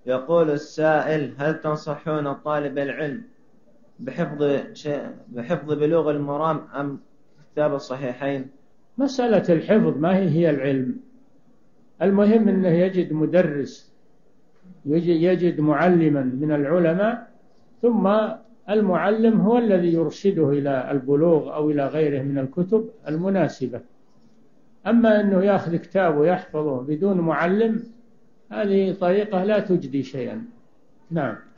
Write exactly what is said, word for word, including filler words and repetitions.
يقول السائل: هل تنصحون طالب العلم بحفظ شيء بحفظ بلوغ المرام أم كتاب الصحيحين؟ مسألة الحفظ ما هي هي العلم. المهم أنه يجد مدرس، يجد معلما من العلماء، ثم المعلم هو الذي يرشده إلى البلوغ أو إلى غيره من الكتب المناسبة. أما أنه يأخذ كتاب ويحفظه بدون معلم، هذه طريقة لا تجدي شيئا. نعم.